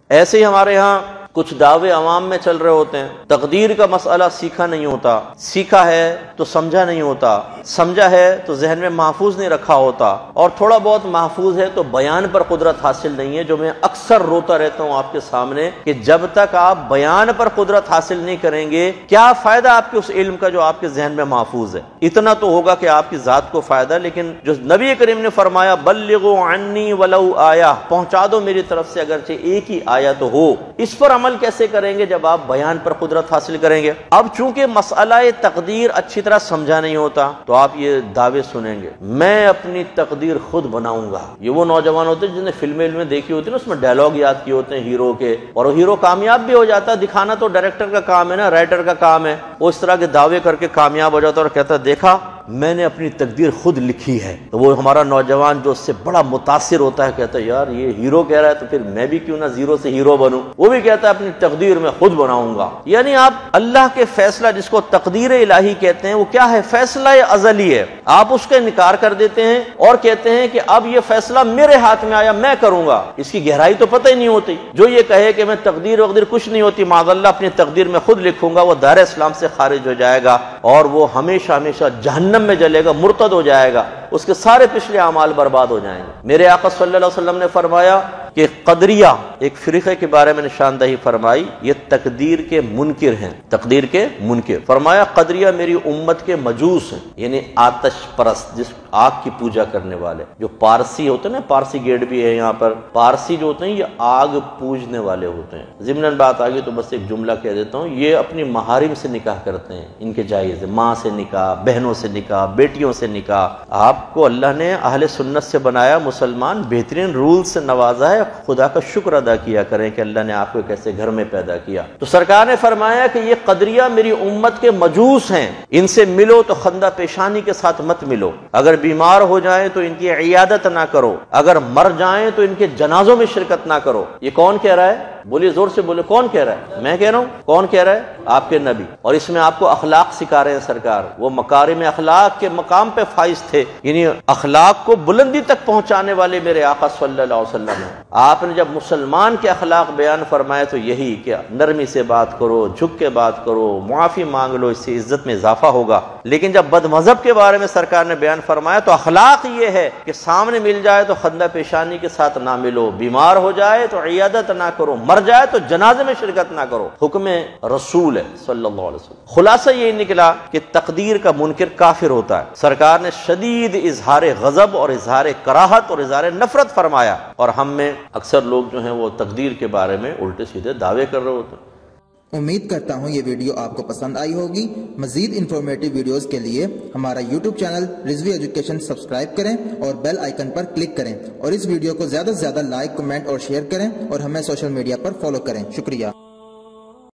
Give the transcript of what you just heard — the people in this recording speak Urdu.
ایسے ہی ہمارے ہاں کچھ دعوے عوام میں چل رہے ہوتے ہیں، تقدیر کا مسئلہ سیکھا نہیں ہوتا، سیکھا ہے تو سمجھا نہیں ہوتا، سمجھا ہے تو ذہن میں محفوظ نہیں رکھا ہوتا، اور تھوڑا بہت محفوظ ہے تو بیان پر قدرت حاصل نہیں ہے، جو میں اکثر روتا رہتا ہوں آپ کے سامنے کہ جب تک آپ بیان پر قدرت حاصل نہیں کریں گے کیا فائدہ آپ کے اس علم کا جو آپ کے ذہن میں محفوظ ہے؟ اتنا تو ہوگا کہ آپ کی ذات کو فائدہ، لیکن جو نبی کریم نے فرمایا بلغوا عنی ولو آیہ، پہنچا دو میری طرف سے اگرچہ ایک ہی آیہ تو ہو، اس پر عمل کیسے کریں گے جب آپ بیان پر قدرت حاصل کریں گے؟ اب چونکہ مسئلہ تقدیر اچھی طرح سمجھا نہیں ہوتا تو آپ یہ دعوے سنیں گے، میں اپنی تقدیر خود بناؤں گا۔ یہ وہ نوجوان ہوتے ہیں جنہوں نے فلمیں دیکھی ہوتی ہیں نا، اس میں ڈائلاگ یاد کیے ہوتے ہیں ہیرو کے، اور وہ ہیرو کامیاب بھی ہو جاتا ہے، دکھانا تو ڈائریکٹر کا کام ہے نا، رائٹر کا کام ہے، وہ اس طرح کے دعوے کر کے کامیاب ہو جاتا ہے اور کہتا ہے دیکھا میں نے اپنی تقدیر خود لکھی ہے۔ تو وہ ہمارا نوجوان جو اس سے بڑا متاثر ہوتا ہے کہتا ہے یار یہ ہیرو کہہ رہا ہے تو پھر میں بھی کیوں نہ زیرو سے ہیرو بنوں، وہ بھی کہتا ہے اپنی تقدیر میں خود بناؤں گا۔ یعنی آپ اللہ کے فیصلہ جس کو تقدیر الہی کہتے ہیں وہ کیا ہے؟ فیصلہ ازلی ہے، آپ اس کا انکار کر دیتے ہیں اور کہتے ہیں کہ اب یہ فیصلہ میرے ہاتھ میں آیا میں کروں گا، اس کی گہرائی تو پتہ ہی نہیں ہوتی۔ جو یہ کہے کہ میں تقدیر وقدیر کچھ نہیں ہوتی، معاذ اللہ اپنی تقدیر میں خود لکھوں گا، وہ دار اسلام سے خارج ہو جائے گا اور وہ ہمیشہ ہمیشہ جہنم میں جلے گا، مرتد ہو جائے گا، اس کے سارے پچھلے اعمال برباد ہو جائیں گے۔ میرے آقا صلی اللہ علیہ وسلم نے فرمایا کہ قدریہ ایک فرقے کے بارے میں نشاندہی فرمائی، یہ تقدیر کے منکر ہیں، تقدیر کے منکر۔ فرمایا قدریہ میری امت کے مجوس ہیں، یعنی آتش پرست، جس آگ کی پوجا کرنے والے۔ جو پارسی ہوتے ہیں نا، پارسی گیٹ بھی ہے یہاں پر، پارسی جو ہوتے ہیں یہ آگ پوجنے والے ہوتے ہیں۔ ضمناً بات آگئی تو بس ایک جملہ کہہ دیتا ہوں، یہ اپنی محارم سے نکاح کرتے ہیں، ان کے جائز ہے، ماں سے نکاح، بہنوں سے نکاح، بیٹیوں سے نکاح۔ آپ کو اللہ نے اہل سنت سے بنایا، مسلمان بہترین رول سے نوازا ہے، خدا کا شکر ادا کیا کریں کہ اللہ نے آپ کو کیسے گھر میں پیدا کیا۔ تو سرکار نے فرمایا کہ یہ قدریہ میری امت کے مجوس ہیں، ان سے ملو تو خندہ پیشانی کے ساتھ مت ملو، اگر بیمار ہو جائیں تو ان کی عیادت نہ کرو، اگر مر جائیں تو ان کے جنازوں میں شرکت نہ کرو۔ یہ کون کہہ رہا ہے؟ بولیے زور سے بولے، کون کہہ رہا ہے؟ میں کہہ رہا ہوں، کون کہہ رہا ہے؟ آپ کے نبی۔ اور اس میں آپ کو اخلاق سکھا رہے ہیں سرکار، وہ مکارم اخلاق کے مقام پہ فائز تھے، یعنی اخلاق کو بلندی تک پہنچانے والے میرے آقا صلی اللہ علیہ وسلم ہیں۔ آپ نے جب مسلمان کے اخلاق بیان فرمائے تو یہی کہ نرمی سے بات کرو، جھک کے بات کرو، معافی مانگ لو، اس سے عزت میں اضافہ ہوگا۔ لیکن جب بد مذہب کے بارے میں سرکار نے بیان فرمایا تو اخلاق یہ ہے کہ سامنے مل جائے تو خندہ پیشانی کے ساتھ نہ ملو، بیمار ہو جائے تو عیادت نہ کرو، مر جائے تو جنازے میں شرکت نہ کرو۔ حکم رسول ہے صلی اللہ علیہ وسلم۔ خلاصہ یہ نکلا کہ تقدیر کا منکر کافر ہوتا ہے۔ سرکار نے شدید اظہار غضب اور اظہار کراہت اور اظہار نفرت فرمایا، اور ہم میں اکثر لوگ جو ہیں وہ تقدیر کے بارے میں الٹے سیدھے دعوے کر رہے ہوتے ہیں۔ امید کرتا ہوں یہ ویڈیو آپ کو پسند آئی ہوگی۔ مزید انفارمیٹو ویڈیوز کے لیے ہمارا YouTube channel Rizvi education subscribe کریں اور بیل آئیکن پر کلک کریں، اور اس ویڈیو کو زیادہ سے زیادہ لائک، کمنٹ اور شیئر کریں، اور ہمیں سوشل میڈیا پر فالو کریں۔ شکریہ۔